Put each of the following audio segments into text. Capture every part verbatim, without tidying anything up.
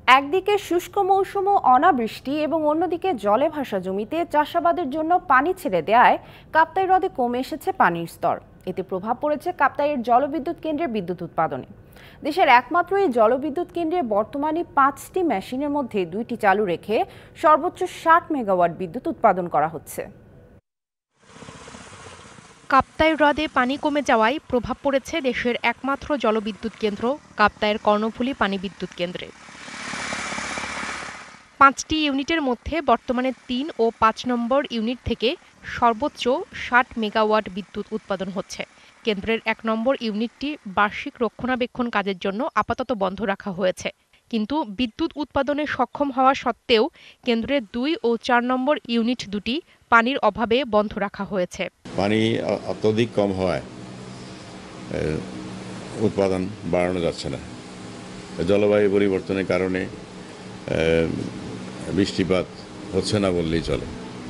একদিকে শুষ্ক মৌসুম ও অনাবৃষ্টি এবং অন্যদিকে জলে ভাসা জমিতে চাষাবাদের জন্য পানি ছেড়ে দেওয়ায় কাপ্তাই হ্রদে কমে এসেছে পানির স্তর। এতে প্রভাব পড়েছে কাপ্তাইয়ের জলবিদ্যুৎ কেন্দ্রের বিদ্যুৎ উৎপাদনে। দেশের একমাত্র এই জলবিদ্যুৎ কেন্দ্রে বর্তমানে পাঁচটি মেশিনের মধ্যে দুইটি চালু রেখে সর্বোচ্চ ষাট মেগাওয়াট বিদ্যুৎ উৎপাদন করা হচ্ছে। কাপ্তাই হ্রদে পানি কমে যাওয়ায় প্রভাব পড়েছে দেশের একমাত্র জলবিদ্যুৎ কেন্দ্র কাপ্তাইয়ের কর্ণফুলী পানি বিদ্যুৎ কেন্দ্রে। পাঁচটি ইউনিটের মধ্যে বর্তমানে তিন ও পাঁচ নম্বর ইউনিট থেকে সর্বোচ্চ ষাট মেগাওয়াট বিদ্যুৎ উৎপাদন হচ্ছে। কেন্দ্রের এক নম্বর ইউনিটটি বার্ষিক রক্ষণাবেক্ষণ কাজের জন্য আপাতত বন্ধ রাখা হয়েছে, কিন্তু বিদ্যুৎ উৎপাদনে সক্ষম হওয়া সত্ত্বেও কেন্দ্রের দুই ও চার নম্বর ইউনিট দুটি পানির অভাবে বন্ধ রাখা হয়েছে। পানি অত্যধিক কম হওয়ায় উৎপাদন বাড়ানো যাচ্ছে না। জলবায়ু পরিবর্তনের কারণে বৃষ্টিপাত হচ্ছে না বললেই চলে।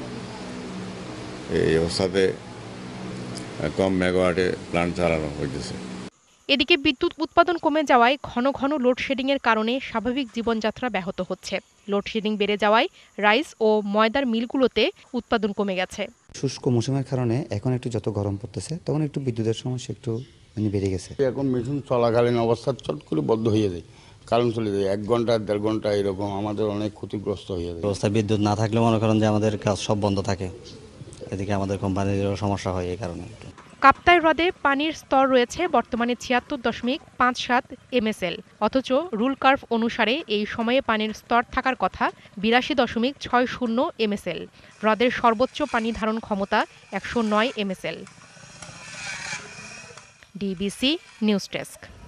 এই অবস্থাতে কম মেগাওয়াটে প্ল্যান্ট চালানো হইতেছে। এদিকে বিদ্যুৎ উৎপাদন কমে যাওয়ায় ঘন ঘন লোডশেডিংয়ের কারণে স্বাভাবিক জীবনযাত্রা ব্যাহত হচ্ছে। লোডশেডিং বেড়ে যাওয়ায় রাইস ও ময়দার মিলগুলোতে উৎপাদন কমে গেছে। শুষ্ক মৌসুমের কারণে এখন একটু যত গরম পড়তেছে তখন একটু বিদ্যুতের সমস্যা একটু মানে বেড়ে গেছে। এখন মেশিন চলাকালীন অবস্থা চট করে বন্ধ হয়ে যায়, কারণ চলে যায় এক ঘন্টা দেড় ঘন্টা এরকম আমাদের অনেক ক্ষতিগ্রস্ত হয়ে যায়। অবস্থায় বিদ্যুৎ না থাকলে মনে করেন যে আমাদের কাজ সব বন্ধ থাকে, এদিকে আমাদের কোম্পানিরও সমস্যা হয় এই কারণে। কাপ্তাই হ্রদে পানির স্তর রয়েছে বর্তমানে ছিয়াত্তর দশমিক পাঁচ সাত এমএসএল, অথচ রুল কার্ভ অনুসারে এই সময়ে পানির স্তর থাকার কথা বিরাশি দশমিক ছয় শূন্য এমএসএল। হ্রদের সর্বোচ্চ পানি ধারণ ক্ষমতা একশো নয় এমএসএল। DBC news desk.